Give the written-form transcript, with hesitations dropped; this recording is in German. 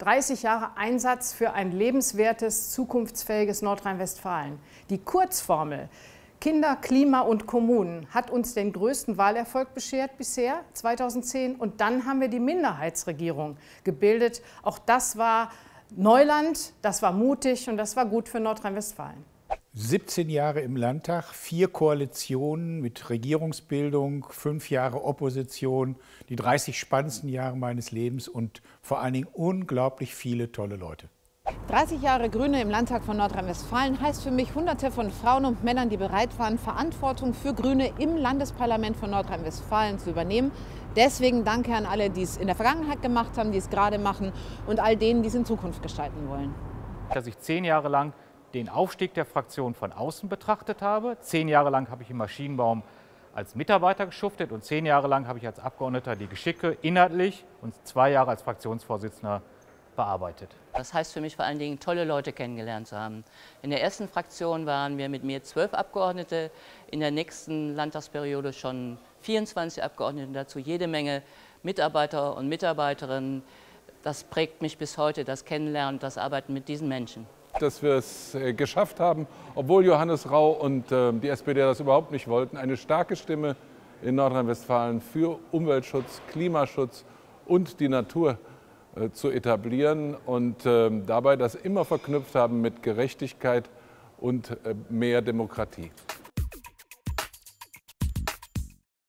30 Jahre Einsatz für ein lebenswertes, zukunftsfähiges Nordrhein-Westfalen. Die Kurzformel Kinder, Klima und Kommunen hat uns den größten Wahlerfolg beschert bisher, 2010. Und dann haben wir die Minderheitsregierung gebildet. Auch das war Neuland, das war mutig und das war gut für Nordrhein-Westfalen. 17 Jahre im Landtag, 4 Koalitionen mit Regierungsbildung, 5 Jahre Opposition, die 30 spannendsten Jahre meines Lebens und vor allen Dingen unglaublich viele tolle Leute. 30 Jahre Grüne im Landtag von Nordrhein-Westfalen heißt für mich Hunderte von Frauen und Männern, die bereit waren, Verantwortung für Grüne im Landesparlament von Nordrhein-Westfalen zu übernehmen. Deswegen danke an alle, die es in der Vergangenheit gemacht haben, die es gerade machen und all denen, die es in Zukunft gestalten wollen. Dass ich 10 Jahre lang den Aufstieg der Fraktion von außen betrachtet habe. 10 Jahre lang habe ich im Maschinenbau als Mitarbeiter geschuftet und 10 Jahre lang habe ich als Abgeordneter die Geschicke inhaltlich und 2 Jahre als Fraktionsvorsitzender bearbeitet. Das heißt für mich vor allen Dingen, tolle Leute kennengelernt zu haben. In der ersten Fraktion waren wir mit mir 12 Abgeordnete, in der nächsten Landtagsperiode schon 24 Abgeordnete, dazu jede Menge Mitarbeiter und Mitarbeiterinnen. Das prägt mich bis heute, das Kennenlernen, das Arbeiten mit diesen Menschen. Dass wir es geschafft haben, obwohl Johannes Rau und die SPD das überhaupt nicht wollten, eine starke Stimme in Nordrhein-Westfalen für Umweltschutz, Klimaschutz und die Natur zu etablieren und dabei das immer verknüpft haben mit Gerechtigkeit und mehr Demokratie.